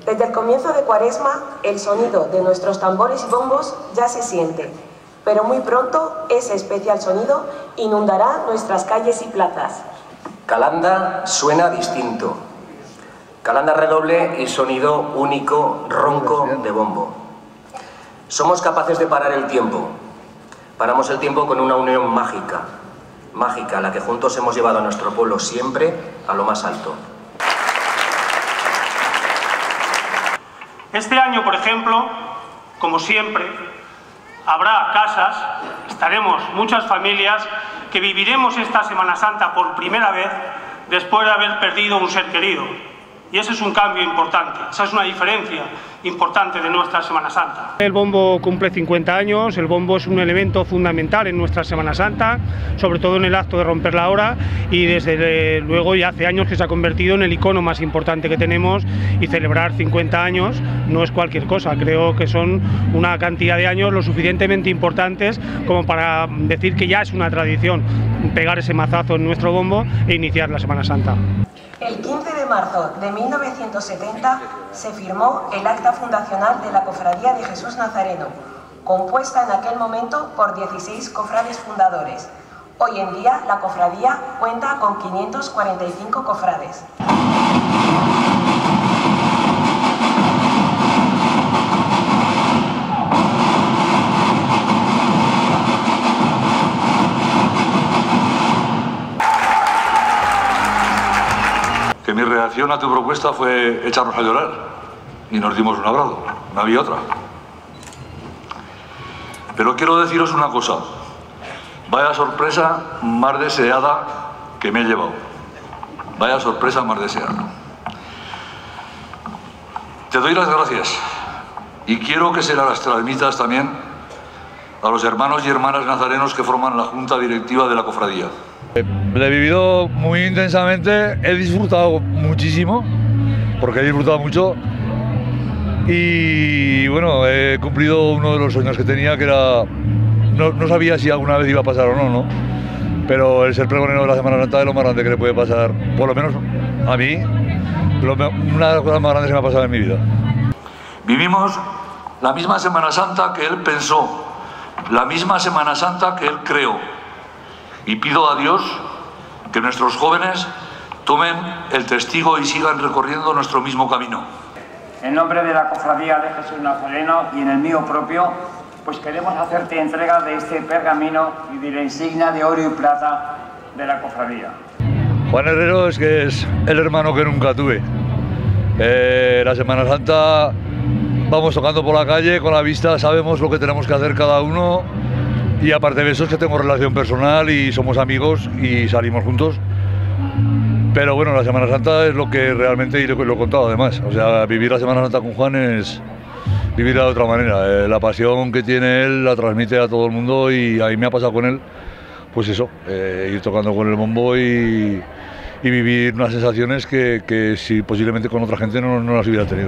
Desde el comienzo de Cuaresma, el sonido de nuestros tambores y bombos ya se siente, pero muy pronto ese especial sonido inundará nuestras calles y plazas. Calanda suena distinto. Calanda redoble y sonido único, ronco de bombo. Somos capaces de parar el tiempo. Paramos el tiempo con una unión mágica, la que juntos hemos llevado a nuestro pueblo siempre a lo más alto. Este año, por ejemplo, como siempre, habrá casas, estaremos muchas familias que viviremos esta Semana Santa por primera vez después de haber perdido un ser querido. Y ese es un cambio importante, esa es una diferencia importante de nuestra Semana Santa. El bombo cumple 50 años, el bombo es un elemento fundamental en nuestra Semana Santa, sobre todo en el acto de romper la hora, y desde luego ya hace años que se ha convertido en el icono más importante que tenemos, y celebrar 50 años no es cualquier cosa. Creo que son una cantidad de años lo suficientemente importantes como para decir que ya es una tradición pegar ese mazazo en nuestro bombo e iniciar la Semana Santa. El 15 de marzo de 1970 se firmó el acta fundacional de la Cofradía de Jesús Nazareno, compuesta en aquel momento por 16 cofrades fundadores. Hoy en día la cofradía cuenta con 545 cofrades. Que mi reacción a tu propuesta fue echarnos a llorar y nos dimos un abrazo, no había otra. Pero quiero deciros una cosa, vaya sorpresa más deseada que me he llevado, vaya sorpresa más deseada. Te doy las gracias y quiero que se las transmitas también a los hermanos y hermanas nazarenos que forman la Junta Directiva de la Cofradía. Lo he vivido muy intensamente, he disfrutado muchísimo, porque he disfrutado mucho, y bueno, he cumplido uno de los sueños que tenía, que era, no sabía si alguna vez iba a pasar o no, pero el ser pregonero de la Semana Santa es lo más grande que le puede pasar, por lo menos a mí, una de las cosas más grandes que me ha pasado en mi vida. Vivimos la misma Semana Santa que él pensó, la misma Semana Santa que él creó. Y pido a Dios que nuestros jóvenes tomen el testigo y sigan recorriendo nuestro mismo camino. En nombre de la Cofradía de Jesús Nazareno y en el mío propio, pues queremos hacerte entrega de este pergamino y de la insignia de oro y plata de la Cofradía. Juan Herrero es que es el hermano que nunca tuve. La Semana Santa vamos tocando por la calle, con la vista sabemos lo que tenemos que hacer cada uno. Y aparte de eso es que tengo relación personal y somos amigos y salimos juntos. Pero bueno, la Semana Santa es lo que realmente, y lo he contado además, o sea, vivir la Semana Santa con Juan es vivir de otra manera. La pasión que tiene él la transmite a todo el mundo, y a mí me ha pasado con él, pues eso, ir tocando con el bombo y vivir unas sensaciones que si posiblemente con otra gente no las hubiera tenido.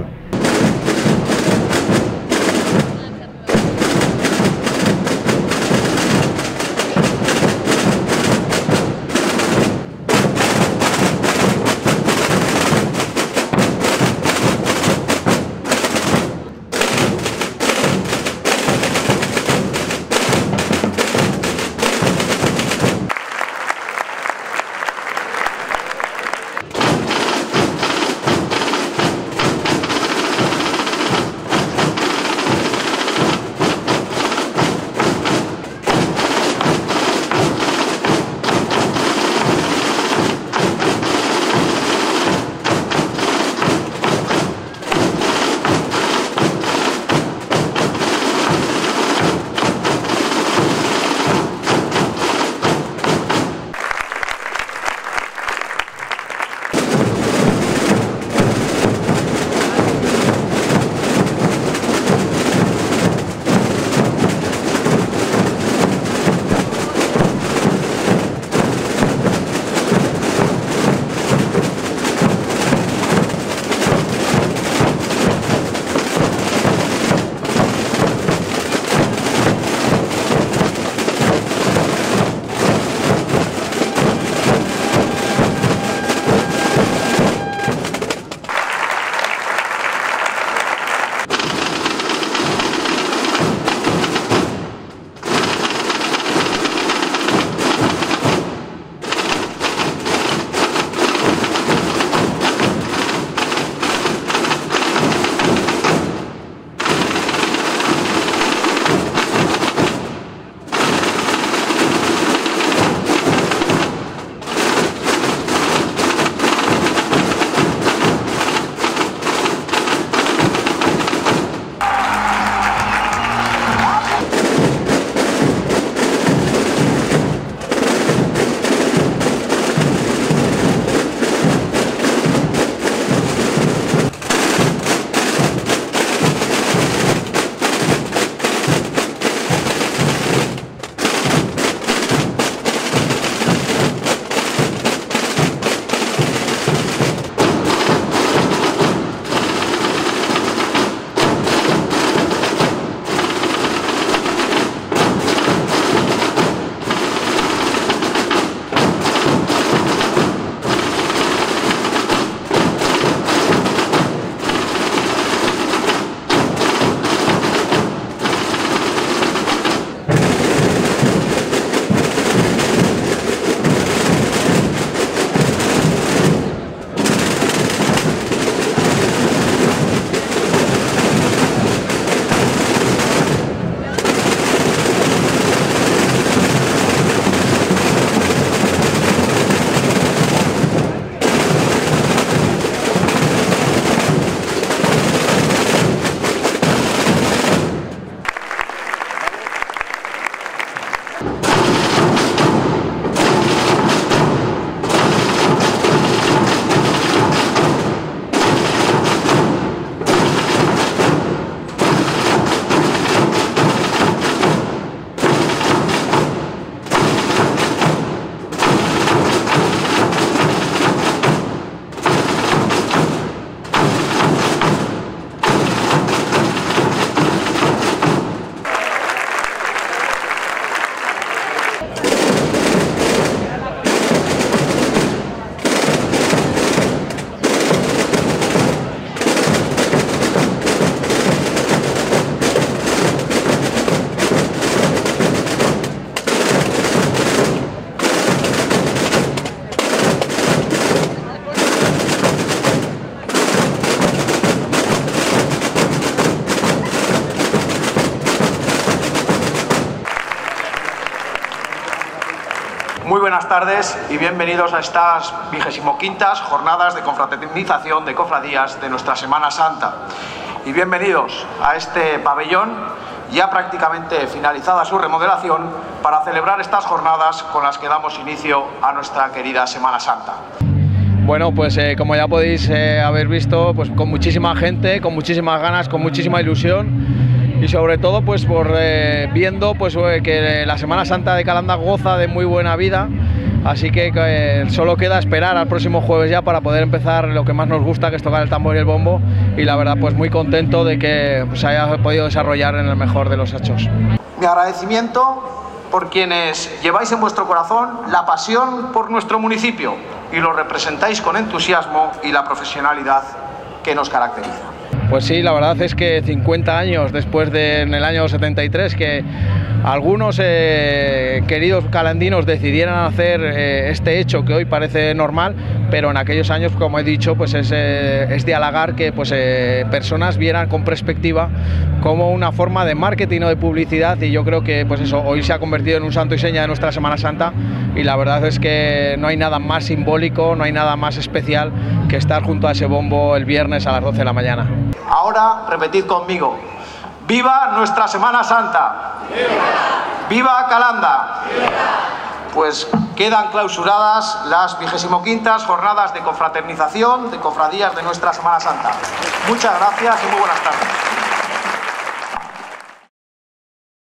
buenas tardes y bienvenidos a estas 25ª jornadas de confraternización de cofradías de nuestra Semana Santa. Y bienvenidos a este pabellón, ya prácticamente finalizada su remodelación, para celebrar estas jornadas con las que damos inicio a nuestra querida Semana Santa. Bueno, pues como ya podéis haber visto, pues con muchísima gente, con muchísimas ganas, con muchísima ilusión. Y sobre todo pues por viendo pues que la Semana Santa de Calanda goza de muy buena vida, así que solo queda esperar al próximo jueves ya para poder empezar lo que más nos gusta, que es tocar el tambor y el bombo, y la verdad pues muy contento de que se haya podido desarrollar en el mejor de los hechos. Mi agradecimiento por quienes lleváis en vuestro corazón la pasión por nuestro municipio y lo representáis con entusiasmo y la profesionalidad que nos caracteriza. Pues sí, la verdad es que 50 años después de, en el año 73, que algunos queridos calandinos decidieran hacer este hecho que hoy parece normal, pero en aquellos años, como he dicho, pues es de halagar que pues, personas vieran con perspectiva como una forma de marketing o de publicidad, y yo creo que pues eso, hoy se ha convertido en un santo y seña de nuestra Semana Santa, y la verdad es que no hay nada más simbólico, no hay nada más especial que estar junto a ese bombo el viernes a las 12 de la mañana. Ahora repetid conmigo: ¡viva nuestra Semana Santa! ¡Viva! ¡Viva Calanda! ¡Viva! Pues quedan clausuradas las 25ª jornadas de confraternización de cofradías de nuestra Semana Santa. Muchas gracias y muy buenas tardes.